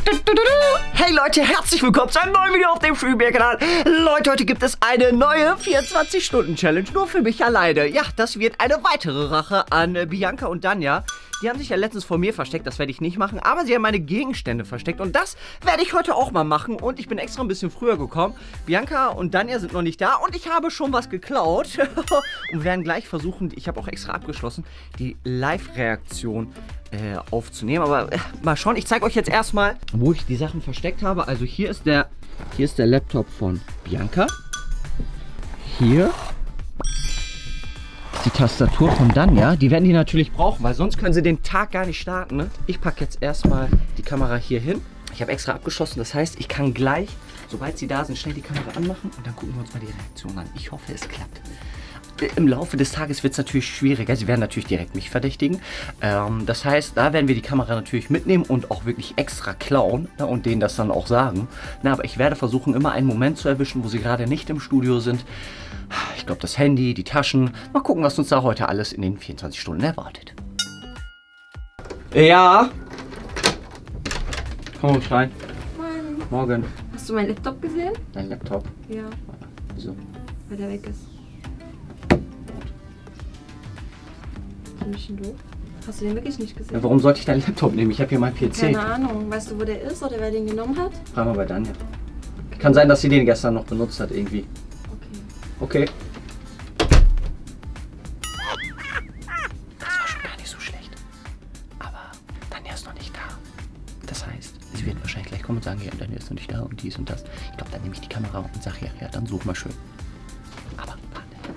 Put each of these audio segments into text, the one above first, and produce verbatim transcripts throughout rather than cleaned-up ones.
Hey Leute, herzlich willkommen zu einem neuen Video auf dem Freebeer-Kanal. Leute, heute gibt es eine neue vierundzwanzig Stunden Challenge, nur für mich alleine. Ja, das wird eine weitere Rache an äh, Bianca und Danja. Die haben sich ja letztens vor mir versteckt, das werde ich nicht machen, aber sie haben meine Gegenstände versteckt und das werde ich heute auch mal machen und ich bin extra ein bisschen früher gekommen. Bianca und Danja sind noch nicht da und ich habe schon was geklaut und werden gleich versuchen, ich habe auch extra abgeschlossen, die Live-Reaktion äh, aufzunehmen, aber äh, mal schauen, ich zeige euch jetzt erstmal, wo ich die Sachen versteckt habe. Also hier ist der, hier ist der Laptop von Bianca, hier die Tastatur von Danja, die werden die natürlich brauchen, weil sonst können sie den Tag gar nicht starten. Ne? Ich packe jetzt erstmal die Kamera hier hin. Ich habe extra abgeschossen, das heißt, ich kann gleich, sobald sie da sind, schnell die Kamera anmachen und dann gucken wir uns mal die Reaktion an. Ich hoffe, es klappt. Im Laufe des Tages wird es natürlich schwieriger. Sie werden natürlich direkt mich verdächtigen. Ähm, das heißt, da werden wir die Kamera natürlich mitnehmen und auch wirklich extra klauen, ne, und denen das dann auch sagen. Na, aber ich werde versuchen, immer einen Moment zu erwischen, wo sie gerade nicht im Studio sind. Ich glaube, das Handy, die Taschen. Mal gucken, was uns da heute alles in den vierundzwanzig Stunden erwartet. Ja. Komm ruhig rein. Morgen. Morgen. Hast du meinen Laptop gesehen? Dein Laptop? Ja. Wieso? Weil der weg ist. Ein bisschen doof. Hast du den wirklich nicht gesehen? Ja, warum sollte ich deinen Laptop nehmen? Ich habe hier meinen P C. Keine Ahnung. Weißt du, wo der ist oder wer den genommen hat? Frag mal bei Danja. Kann sein, dass sie den gestern noch benutzt hat irgendwie. Okay. Okay. Das war schon gar nicht so schlecht. Aber Danja ist noch nicht da. Das heißt, sie wird wahrscheinlich gleich kommen und sagen, ja, Danja ist noch nicht da und dies und das. Ich glaube, dann nehme ich die Kamera und sage, ja, ja, dann such mal schön. Aber warte.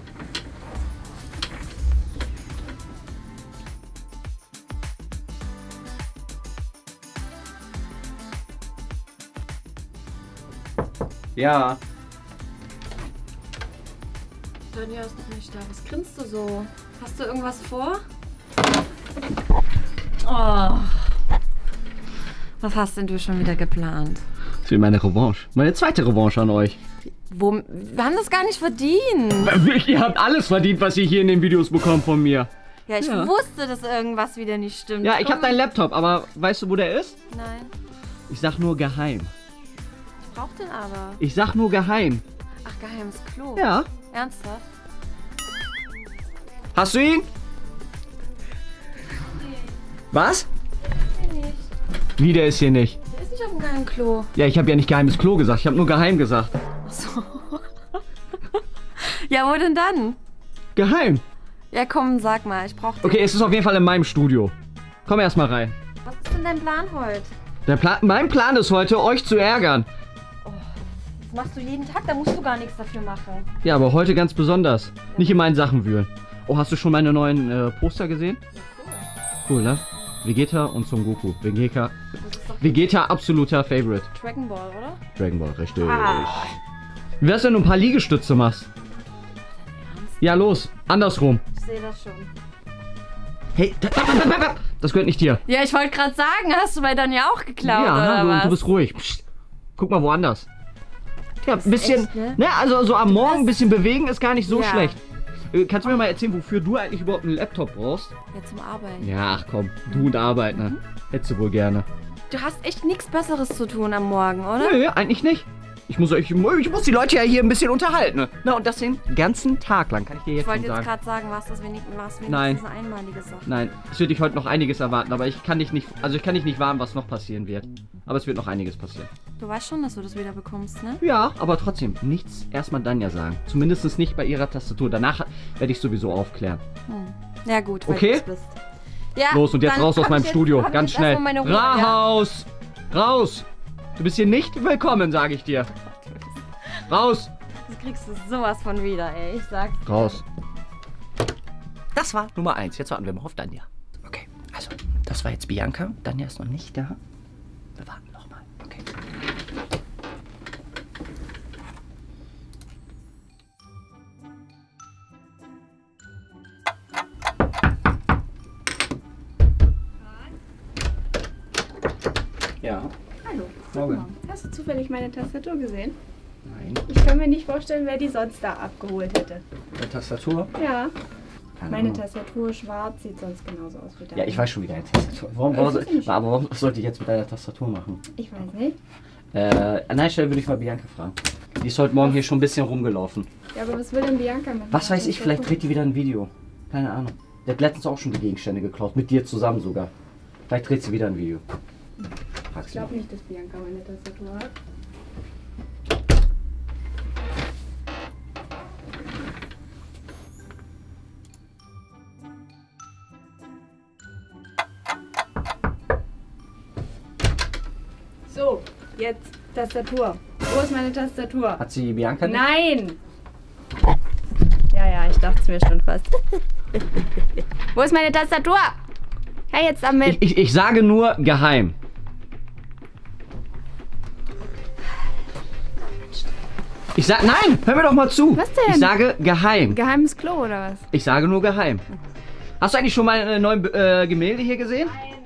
Ja. Danja ist noch nicht da. Was grinst du so? Hast du irgendwas vor? Oh. Was hast denn du schon wieder geplant? Das wird meine Revanche. Meine zweite Revanche an euch. Wo, wir haben das gar nicht verdient. Ihr habt alles verdient, was ihr hier in den Videos bekommt von mir. Ja, ich Ja. wusste, dass irgendwas wieder nicht stimmt. Ja, ich Komm. habe deinen Laptop, aber weißt du, wo der ist? Nein. Ich sag nur geheim. Ich brauch den aber. Ich sag nur geheim. Ach, geheimes Klo. Ja. Ernsthaft? Hast du ihn? Nee. Was? Nee, nicht. Wie, der ist hier nicht? Der ist nicht auf dem geheimen Klo. Ja, ich habe ja nicht geheimes Klo gesagt. Ich habe nur geheim gesagt. Ach so. Ja, wo denn dann? Geheim. Ja, komm, sag mal, ich brauch den. Okay, es ist auf jeden Fall in meinem Studio. Komm erst mal rein. Was ist denn dein Plan heute? Der Plan, mein Plan ist heute, euch zu ärgern. Das machst du jeden Tag, da musst du gar nichts dafür machen. Ja, aber heute ganz besonders. Nicht in meinen Sachen wühlen. Oh, hast du schon meine neuen äh, Poster gesehen? Ja, cool. Cool, ne? Vegeta und Son Goku. Vegeta, Das ist doch Vegeta absoluter Favorite. Dragon Ball, oder? Dragon Ball, richtig. Ah. Wie wär's, wenn du ein paar Liegestütze machst? Ja, los. Andersrum. Ich sehe das schon. Hey, da- da- da- da- da- das gehört nicht dir. Ja, ich wollte gerade sagen, hast du bei Danja auch geklaut, Ja, oder du, was? du bist ruhig. Psst. Guck mal woanders. Ja, ein bisschen, echt, ne? ne? Also so am Morgen ein bisschen bewegen ist gar nicht so Ja. schlecht. Äh, Kannst du mir mal erzählen, wofür du eigentlich überhaupt einen Laptop brauchst? Ja, zum Arbeiten. Ja, ach komm, du und Arbeit, ne? Hättest du wohl gerne. Du hast echt nichts Besseres zu tun am Morgen, oder? Nö, eigentlich nicht. Ich muss, euch, ich muss die Leute ja hier ein bisschen unterhalten. Ne? Na, und das den ganzen Tag lang, kann ich dir jetzt Ich wollte schon jetzt sagen. gerade sagen, was das wenig, was wenigstens Nein. eine einmalige Sache. Nein, es wird dich heute noch einiges erwarten, aber ich kann dich nicht, also ich kann dich nicht warnen, was noch passieren wird. Aber es wird noch einiges passieren. Du weißt schon, dass du das wieder bekommst, ne? Ja, aber trotzdem, nichts erstmal Danja sagen. Zumindest nicht bei ihrer Tastatur. Danach werde ich sowieso aufklären. Hm. Ja gut, weil Okay. du es bist. Ja, Los, und jetzt dann raus aus hab meinem ich jetzt- Studio, hab ich ganz jetzt schnell. erstmal meine Ruhe, ja? Raus! Raus! Du bist hier nicht willkommen, sage ich dir. Raus! Das kriegst du sowas von wieder, ey. Ich sag's dir. Raus. Das war Nummer eins. Jetzt warten wir mal auf Danja. Okay, also, das war jetzt Bianca. Danja ist noch nicht da. Wir warten noch mal. Okay. Ja. Hallo. Morgen. Hast du zufällig meine Tastatur gesehen? Nein. Ich kann mir nicht vorstellen, wer die sonst da abgeholt hätte. Die Tastatur? Ja. Keine Meine Ahnung. Tastatur schwarz sieht sonst genauso aus wie deine. Ja, ich weiß schon, wie deine Tastatur. Warum, warum, Das ist nicht aber warum sollte ich jetzt mit deiner Tastatur machen? Ich weiß nicht. Äh, an der Stelle würde ich mal Bianca fragen. Die ist heute Morgen hier schon ein bisschen rumgelaufen. Ja, aber was will denn Bianca machen? Was weiß ich, vielleicht dreht die wieder ein Video. Keine Ahnung. Der hat letztens auch schon die Gegenstände geklaut. Mit dir zusammen sogar. Vielleicht dreht sie wieder ein Video. Frag Ich sie mal. glaube nicht, dass Bianca meine Tastatur hat. So, jetzt Tastatur. Wo ist meine Tastatur? Hat sie Bianca nicht? Nein! Ja, ja, ich dachte es mir schon fast. Wo ist meine Tastatur? Ja, jetzt damit. Ich, ich, ich sage nur geheim. Ich sag, nein, hör mir doch mal zu. Was denn? Ich sage geheim. Geheimes Klo oder was? Ich sage nur geheim. Hast du eigentlich schon meine neuen äh, Gemälde hier gesehen?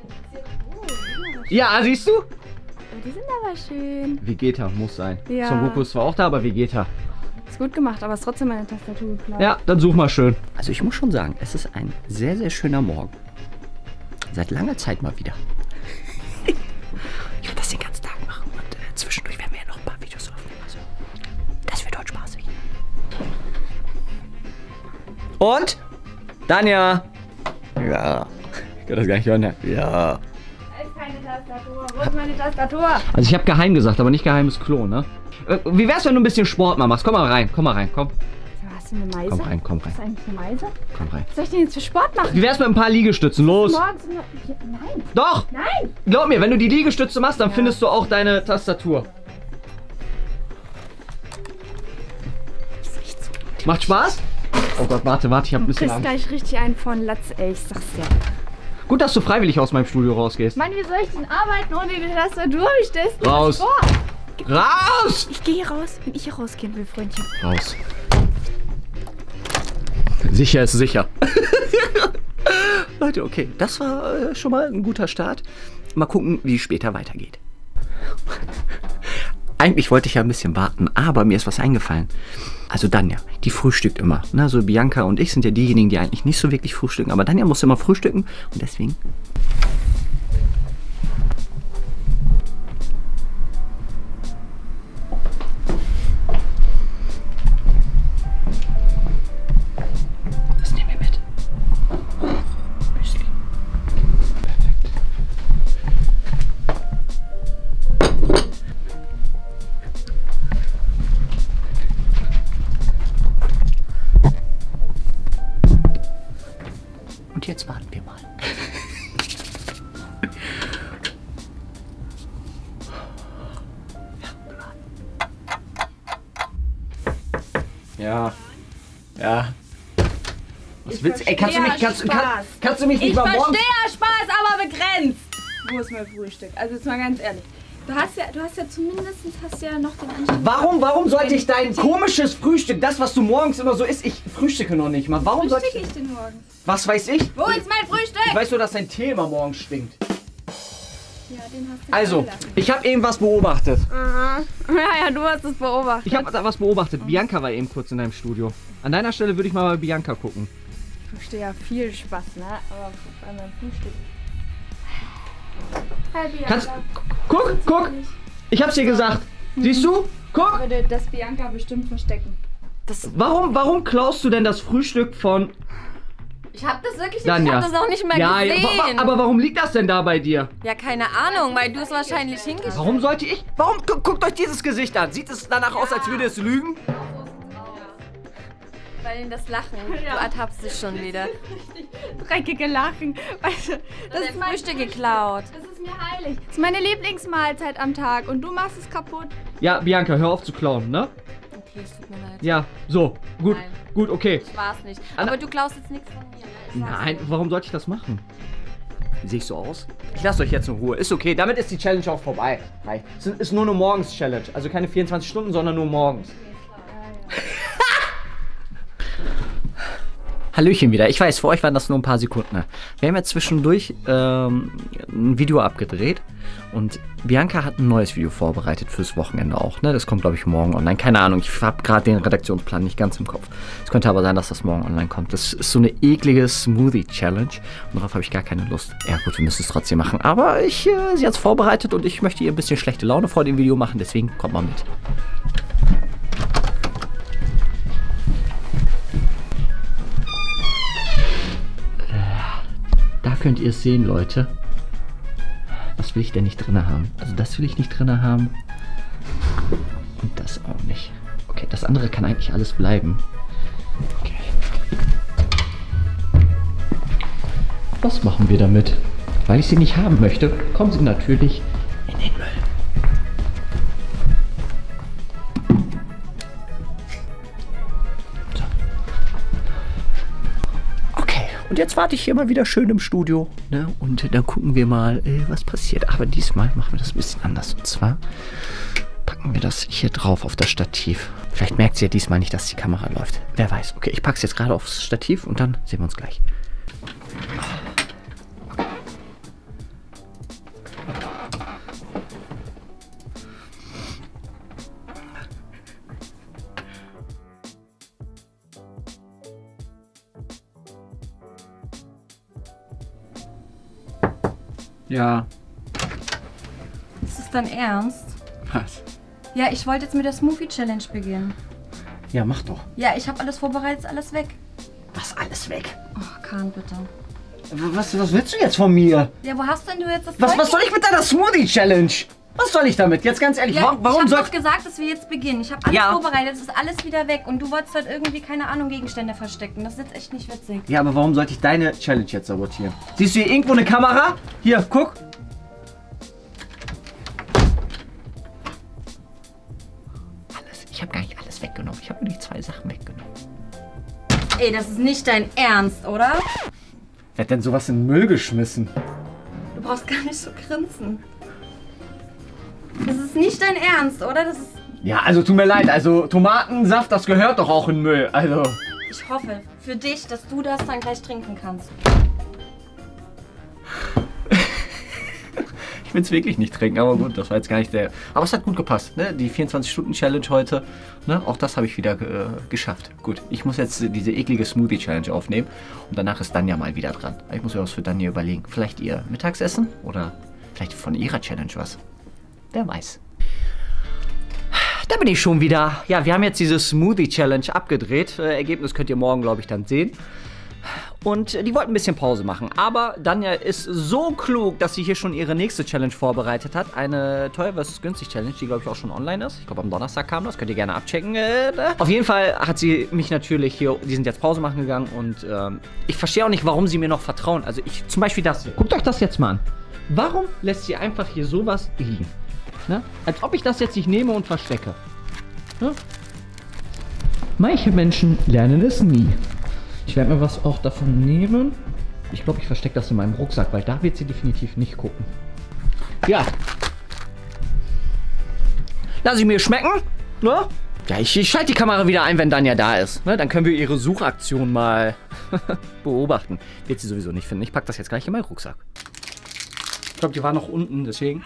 Ja, siehst du? Oh, die sind aber schön. Vegeta muss sein. Ja. Son Goku ist zwar auch da, aber Vegeta. Ist gut gemacht, aber ist trotzdem meine Tastatur geklaut. Ja, dann such mal schön. Also ich muss schon sagen, es ist ein sehr, sehr schöner Morgen. Seit langer Zeit mal wieder. Ich werde das den ganzen Tag machen und äh, zwischendurch werden wir ja noch ein paar Videos aufnehmen. Also, das wird heute spaßig. Und? Danja! Ja. Ich kann das gar nicht hören. Ne? Ja. Da ist keine Tastatur. Wo ist meine Tastatur? Also ich habe geheim gesagt, aber nicht geheimes Klo, ne? Äh, Wie wär's, wenn du ein bisschen Sport mal machst? Komm mal rein, komm mal rein, komm. Hast du eine Meise? Komm rein, komm rein, Ist das eigentlich eine Meise? komm rein. Was soll ich denn jetzt für Sport machen? Wie wär's mit ein paar Liegestützen? Los! Morgens immer... Ja, nein, Doch! nein! Glaub mir, wenn du die Liegestütze machst, dann findest du auch deine Tastatur. Macht Spaß? Oh Gott, warte, warte, ich hab ein Du bisschen kriegst Angst. gleich richtig einen von Latz, ey, ich sag's dir. Gut, dass du freiwillig aus meinem Studio rausgehst. Mann, wie soll ich denn arbeiten ohne die Tastatur? Wie stellst du Raus. das vor? Raus! Ich gehe hier raus, wenn ich hier rausgehen will, Freundchen. Raus. Sicher ist sicher. Leute, okay, das war äh, schon mal ein guter Start. Mal gucken, wie es später weitergeht. Eigentlich wollte ich ja ein bisschen warten, aber mir ist was eingefallen. Also Danja, die frühstückt immer. Ne? Also Bianca und ich sind ja diejenigen, die eigentlich nicht so wirklich frühstücken. Aber Danja muss immer frühstücken und deswegen... Das nehmen wir mit. Müsli. Perfekt. Und jetzt warten wir mal. Ja. Ja. Was willst du? Ey, kannst du mich, kannst, Spaß. kann, kannst du mich nicht Ich mal morgen... verstehe ja Spaß, aber begrenzt. Wo ist mein Frühstück? Also jetzt mal ganz ehrlich. Du hast ja, du hast ja zumindest hast ja noch den Anstand. Warum, warum sollte ich dein komisches Frühstück, das was du morgens immer so isst, ich frühstücke noch nicht mal. Warum sollte Frühstück ich... ich denn morgens? Was weiß ich? Wo ist mein Frühstück? Ich weiß nur, dass dein Tee immer morgens stinkt. Ja, den hast du Also, gelassen. ich habe eben was beobachtet. Aha. Ja, ja, du hast es beobachtet. Ich habe da was beobachtet. Bianca war eben kurz in deinem Studio. An deiner Stelle würde ich mal bei Bianca gucken. Ich verstehe ja viel Spaß, ne? Aber bei meinem Frühstück. Hi, Bianca. Kannst... Guck, guck! Ich hab's dir gesagt. Siehst du? Guck! Würde das Bianca bestimmt verstecken. Das, Warum, warum klaust du denn das Frühstück von Ich hab das wirklich nicht, Danja? ich hab das auch nicht mehr Ja, ja, gesehen. wa- aber warum liegt das denn da bei dir? Ja, keine Ahnung, weil du es wahrscheinlich hingestellt hast. Warum sollte ich... Warum... Gu guckt euch dieses Gesicht an. Sieht es danach aus, als würde es lügen? Weil das Lachen, du ertappst dich schon wieder. dreckige Lachen. Weißt du, Das ist mein Frühstück geklaut. Das ist mir heilig. Das ist meine Lieblingsmahlzeit am Tag und du machst es kaputt. Ja, Bianca, hör auf zu klauen, ne? Okay, es tut mir leid. Ja, so. Gut, Nein. gut, okay. Ich war's nicht. Anna- Aber du klaust jetzt nichts von mir, ne? Ich sag's Nein, dir. warum sollte ich das machen? Sehe ich so aus? Ich lasse euch jetzt in Ruhe. Ist okay, damit ist die Challenge auch vorbei. Hi. Es ist nur eine Morgens-Challenge. Also keine vierundzwanzig Stunden, sondern nur morgens. Hallöchen wieder. Ich weiß, für euch waren das nur ein paar Sekunden. Wir haben ja zwischendurch ähm, ein Video abgedreht und Bianca hat ein neues Video vorbereitet fürs Wochenende auch. Ne? Das kommt, glaube ich, morgen online. Keine Ahnung, ich habe gerade den Redaktionsplan nicht ganz im Kopf. Es könnte aber sein, dass das morgen online kommt. Das ist so eine eklige Smoothie-Challenge und darauf habe ich gar keine Lust. Ja gut, wir müssen es trotzdem machen. Aber ich, äh, sie hat es vorbereitet und ich möchte ihr ein bisschen schlechte Laune vor dem Video machen. Deswegen kommt mal mit. Da könnt ihr es sehen, Leute. Was will ich denn nicht drin haben? Also das will ich nicht drin haben. Und das auch nicht. Okay, das andere kann eigentlich alles bleiben. Okay. Was machen wir damit? Weil ich sie nicht haben möchte, kommen sie natürlich in den Müll. Und jetzt warte ich hier mal wieder schön im Studio, ne? Und dann gucken wir mal, äh, was passiert. Aber diesmal machen wir das ein bisschen anders. Und zwar packen wir das hier drauf auf das Stativ. Vielleicht merkt sie ja diesmal nicht, dass die Kamera läuft. Wer weiß. Okay, ich packe es jetzt gerade aufs Stativ und dann sehen wir uns gleich. Ja. Ist das dein Ernst? Was? Ja, ich wollte jetzt mit der Smoothie Challenge beginnen. Ja, mach doch. Ja, ich habe alles vorbereitet, ist alles weg. Was, alles weg? Ach, Kahn, bitte. Was, was willst du jetzt von mir? Ja, wo hast denn du jetzt das Was, Zeug? was soll ich mit deiner Smoothie Challenge? Was soll ich damit? Jetzt ganz ehrlich, Ja, warum, warum ich soll habe doch gesagt, dass wir jetzt beginnen. Ich habe alles Ja. vorbereitet, es ist alles wieder weg. Und du wolltest halt irgendwie, keine Ahnung, Gegenstände verstecken. Das ist jetzt echt nicht witzig. Ja, aber warum sollte ich deine Challenge jetzt sabotieren? Siehst du hier irgendwo eine Kamera? Hier, guck. Alles. Ich habe gar nicht alles weggenommen. Ich habe nur die zwei Sachen weggenommen. Ey, das ist nicht dein Ernst, oder? Wer hat denn sowas in den Müll geschmissen? Du brauchst gar nicht so grinsen. Das ist nicht dein Ernst, oder? Das ist... Ja, also tut mir leid. Also Tomatensaft, das gehört doch auch in den Müll. Also... Ich hoffe für dich, dass du das dann gleich trinken kannst. Ich will es wirklich nicht trinken, aber gut, das war jetzt gar nicht der... Aber es hat gut gepasst, ne? Die vierundzwanzig-Stunden-Challenge heute, ne? Auch das habe ich wieder äh, geschafft. Gut, ich muss jetzt diese eklige Smoothie-Challenge aufnehmen und danach ist Danja mal wieder dran. Ich muss mir was für Danja überlegen. Vielleicht ihr Mittagsessen oder vielleicht von ihrer Challenge was. Wer weiß. Da bin ich schon wieder. Ja, wir haben jetzt diese Smoothie-Challenge abgedreht. Äh, Ergebnis könnt ihr morgen, glaube ich, dann sehen. Und die wollten ein bisschen Pause machen. Aber Danja ist so klug, dass sie hier schon ihre nächste Challenge vorbereitet hat. Eine teuer versus günstig Challenge, die, glaube ich, auch schon online ist. Ich glaube, am Donnerstag kam das. Könnt ihr gerne abchecken. Äh, Auf jeden Fall hat sie mich natürlich hier... Die sind jetzt Pause machen gegangen. Und ähm, ich verstehe auch nicht, warum sie mir noch vertrauen. Also ich... Zum Beispiel das hier. Guckt euch das jetzt mal an. Warum lässt sie einfach hier sowas liegen? Ne? Als ob ich das jetzt nicht nehme und verstecke. Ne? Manche Menschen lernen es nie. Ich werde mir was auch davon nehmen. Ich glaube, ich verstecke das in meinem Rucksack, weil da wird sie definitiv nicht gucken. Ja. Lass ich mir schmecken. Ne? Ja, ich, ich schalte die Kamera wieder ein, wenn Danja da ist. Ne? Dann können wir ihre Suchaktion mal beobachten. Wird sie sowieso nicht finden. Ich packe das jetzt gleich in meinen Rucksack. Ich glaube, die war noch unten, deswegen.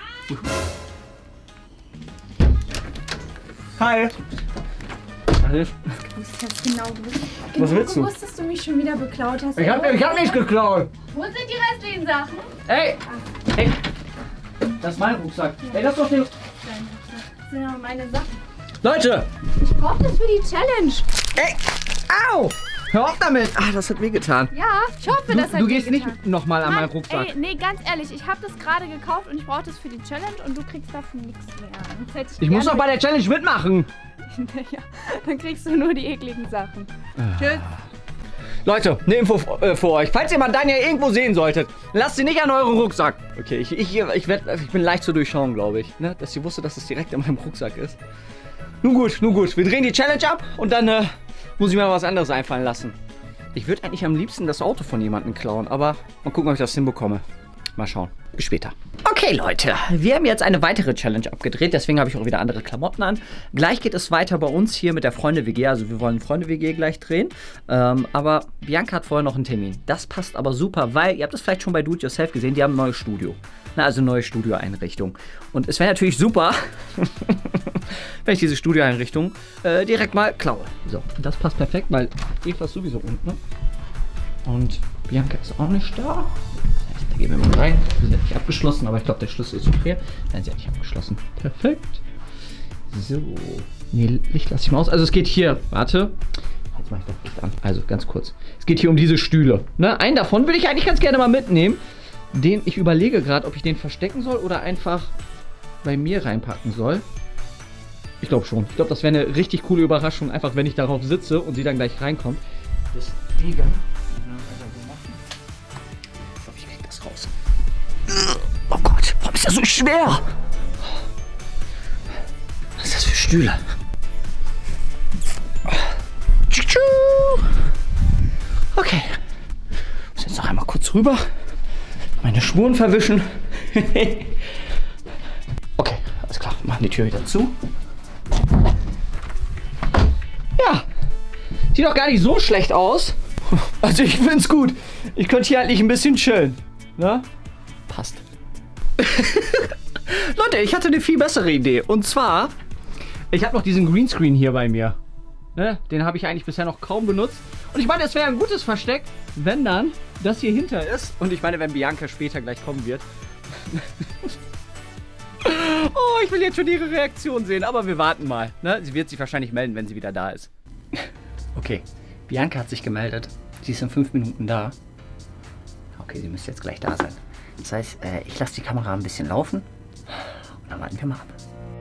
Hi. Du wusstest jetzt genau, du wusstest, genau Was willst du? gewusst, dass du mich schon wieder beklaut hast. Ich hab, ich hab nichts geklaut. Wo sind die restlichen Sachen? Ey! Hey! Das ist mein Rucksack. Ey, das ist doch der... Das sind aber meine Sachen. Leute! Ich brauch das für die Challenge. Ey! Au! Hör auf damit! Ah, das hat wehgetan. Ja, ich hoffe, Du, das hat du gehst wehgetan. nicht nochmal an Mann, meinen Rucksack. Ey, nee, ganz ehrlich, ich habe das gerade gekauft und ich brauche das für die Challenge und du kriegst davon nichts mehr. Sonst hätte Ich muss doch gerne- bei der Challenge mitmachen. Ja, dann kriegst du nur die ekligen Sachen. Tschüss. Leute, eine Info äh, für euch. Falls ihr mal Danja irgendwo sehen solltet, lasst sie nicht an euren Rucksack. Okay, ich, ich, ich, werd, ich bin leicht zu durchschauen, glaube ich. Ne? Dass sie wusste, dass es direkt in meinem Rucksack ist. Nun gut, nun gut. Wir drehen die Challenge ab und dann äh, muss ich mir was anderes einfallen lassen. Ich würde eigentlich am liebsten das Auto von jemandem klauen, aber mal gucken, ob ich das hinbekomme. Mal schauen. Bis später. Okay, Leute. Wir haben jetzt eine weitere Challenge abgedreht. Deswegen habe ich auch wieder andere Klamotten an. Gleich geht es weiter bei uns hier mit der Freunde-W G. Also wir wollen Freunde-W G gleich drehen. Ähm, aber Bianca hat vorher noch einen Termin. Das passt aber super, weil, ihr habt das vielleicht schon bei Do It Yourself gesehen, die haben ein neues Studio. Na, also neue Studioeinrichtung. Und es wäre natürlich super, wenn ich diese Studioeinrichtung äh, direkt mal klaue. So, das passt perfekt, weil Eva ist sowieso unten. Und Bianca ist auch nicht da. Da gehen wir mal rein. Wir sind nicht abgeschlossen, aber ich glaube, der Schlüssel ist okay. Nein, sie hat nicht abgeschlossen. Perfekt. So. Nee, Licht lasse ich mal aus. Also es geht hier. Warte. Jetzt mache ich das Licht an. Also ganz kurz. Es geht hier um diese Stühle. Ne? Einen davon würde ich eigentlich ganz gerne mal mitnehmen. Den ich überlege gerade, ob ich den verstecken soll oder einfach bei mir reinpacken soll. Ich glaube schon. Ich glaube, das wäre eine richtig coole Überraschung. Einfach, wenn ich darauf sitze und sie dann gleich reinkommt. Deswegen. Raus. Oh Gott, warum ist das so schwer? Was ist das für Stühle? Okay. Ich muss jetzt noch einmal kurz rüber. Meine Spuren verwischen. Okay, alles klar. Machen die Tür wieder zu. Ja. Sieht doch gar nicht so schlecht aus. Also ich finde es gut. Ich könnte hier eigentlich ein bisschen chillen. Na? Passt. Leute, ich hatte eine viel bessere Idee. Und zwar, ich habe noch diesen Greenscreen hier bei mir. Ne? Den habe ich eigentlich bisher noch kaum benutzt. Und ich meine, es wäre ein gutes Versteck, wenn dann das hier hinter ist. Und ich meine, wenn Bianca später gleich kommen wird. Oh, ich will jetzt schon ihre Reaktion sehen. Aber wir warten mal. Ne? Sie wird sich wahrscheinlich melden, wenn sie wieder da ist. Okay, Bianca hat sich gemeldet. Sie ist in fünf Minuten da. Okay, sie müsste jetzt gleich da sein. Das heißt, äh, ich lasse die Kamera ein bisschen laufen und dann warten wir mal ab.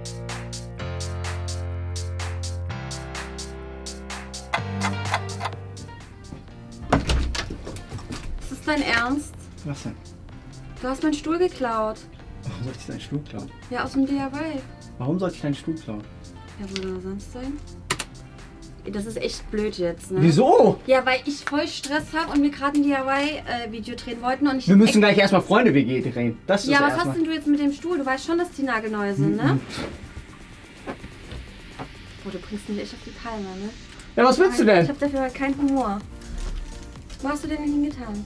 Ist das dein Ernst? Was denn? Du hast meinen Stuhl geklaut. Warum soll ich deinen Stuhl klauen? Ja, aus dem D I Y. Warum sollte ich deinen Stuhl klauen? Ja, wo soll er sonst sein? Das ist echt blöd jetzt, ne? Wieso? Ja, weil ich voll Stress habe und wir gerade ein D I Y-Video drehen wollten und ich... Wir müssen gleich erstmal Freunde-W G drehen. Das ist ja, was erstmal. hast denn du jetzt mit dem Stuhl? Du weißt schon, dass die nagelneu sind, ne? Mhm. Oh, du bringst mich echt auf die Palme, ne? Ja, was willst du denn? Ich hab dafür halt keinen Humor. Wo hast du denn hingetan?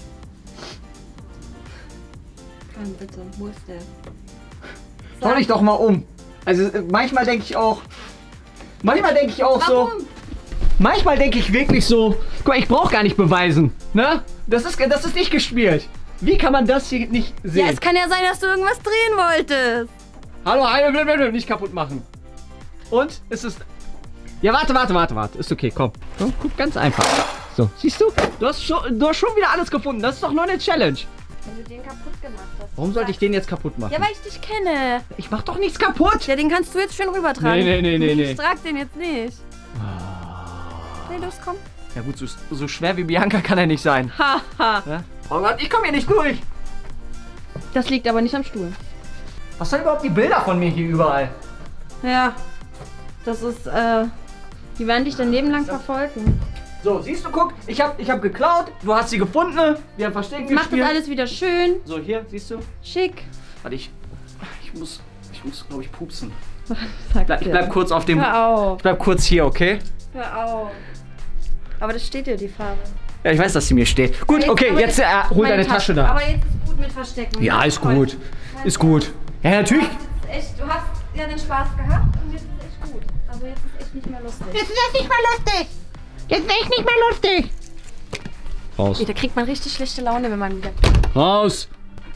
Komm, bitte, wo ist der? Schau dich doch mal um. Also manchmal denke ich auch... Manchmal denke ich auch Warum? so... Manchmal denke ich wirklich so... Guck mal, ich brauche gar nicht beweisen. Ne? Das ist, das ist nicht gespielt. Wie kann man das hier nicht sehen? Ja, es kann ja sein, dass du irgendwas drehen wolltest. Hallo, hallo, nicht kaputt machen. Und? Ist es... Ja, warte, warte, warte, warte. Ist okay, komm. So, guck, ganz einfach. So, siehst du? Du hast, schon, du hast schon wieder alles gefunden. Das ist doch nur eine Challenge. Wenn du den kaputt gemacht hast. Warum sollte ich den jetzt kaputt machen? Ja, weil ich dich kenne. Ich mach doch nichts kaputt. Ja, den kannst du jetzt schön rübertragen. Nee, nee, nee, nee, nee. Ich trag den jetzt nicht. Nee, los, komm. Ja gut, so, so schwer wie Bianca kann er nicht sein. Haha. Ja? Oh Gott, ich komme hier nicht durch. Das liegt aber nicht am Stuhl. Was sind überhaupt die Bilder von mir hier überall? Ja. Das ist, äh... Die werden dich dein Leben lang verfolgen. So, siehst du, guck, ich hab, ich hab geklaut, du hast sie gefunden, wir haben Verstecken Mach das gespielt. alles wieder schön. So, hier, siehst du? Schick. Warte, ich, ich muss, ich muss, glaube ich, pupsen. Sag Bleib, ich bleib kurz auf dem, Hör auf. ich bleib kurz hier, okay? Hör auf. Aber das steht dir, die Farbe. Ja, ich weiß, dass sie mir steht. Gut, Jetzt- okay, aber jetzt äh, hol meine deine Tasche da. Aber jetzt ist gut mit Verstecken. Ja, ist Toll. gut, ist gut. Ja, natürlich. Du hast, echt, du hast ja den Spaß gehabt und jetzt ist echt gut. Also jetzt ist echt nicht mehr lustig. Jetzt ist das nicht mehr lustig. Jetzt ist echt nicht mehr lustig. Raus. Da kriegt man richtig schlechte Laune, wenn man wieder... Raus.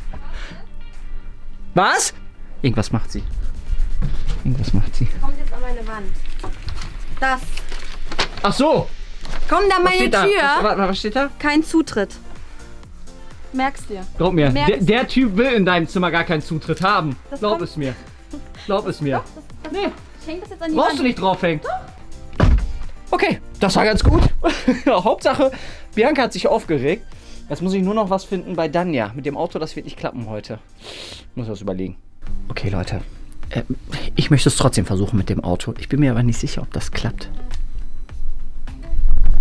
Was? Irgendwas macht sie. Irgendwas macht sie. Kommt jetzt an meine Wand. Das. Ach so. Komm da Was meine steht da? Tür. Was, warte, was steht da? Kein Zutritt. Merkst dir. Glaub mir, Merkst der, der Typ will in deinem Zimmer gar keinen Zutritt haben. Das Glaub kommt- es mir. Glaub es mir. Nee, Ich häng das jetzt an die brauchst Wand. du nicht draufhängen. Okay, das war ganz gut. Hauptsache, Bianca hat sich aufgeregt. Jetzt muss ich nur noch was finden bei Danja. Mit dem Auto, das wird nicht klappen heute. Ich muss was überlegen. Okay, Leute. Äh, ich möchte es trotzdem versuchen mit dem Auto. Ich bin mir aber nicht sicher, ob das klappt.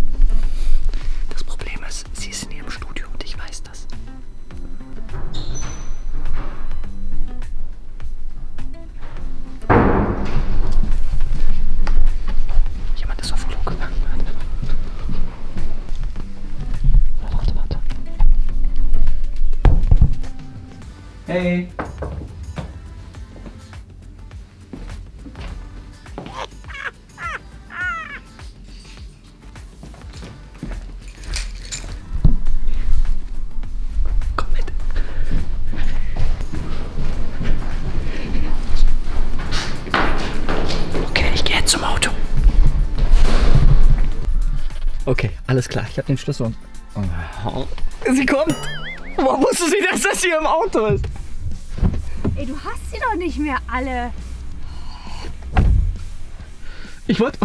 Das Problem ist, sie ist in ihrem Studio und ich weiß das. Hey. Komm mit. Okay, ich gehe jetzt zum Auto. Okay, alles klar. Ich habe den Schlüssel und... Oh. Sie kommt! Woher wusste sie, dass das hier im Auto ist? Ey, du hast sie doch nicht mehr alle. Ich wollte...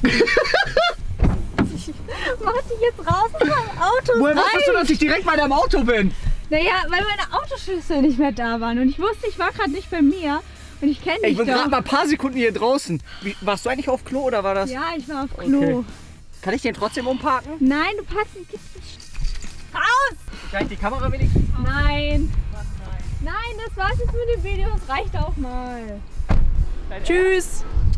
Mach dich jetzt raus aus meinem Auto. Woher wusstest du, dass ich direkt bei deinem Auto bin? Naja, weil meine Autoschlüssel nicht mehr da waren. Und ich wusste, ich war gerade nicht bei mir. Und ich kenne dich Ich bin doch. gerade mal ein paar Sekunden hier draußen. Wie, warst du eigentlich auf Klo oder war das... Ja, ich war auf Klo. Okay. Kann ich den trotzdem umparken? Nein, du packst ihn raus! Kann ich die Kamera wenigstens haben? Nein. Nein, das war's jetzt mit dem Video. Es reicht auch mal. Tschüss!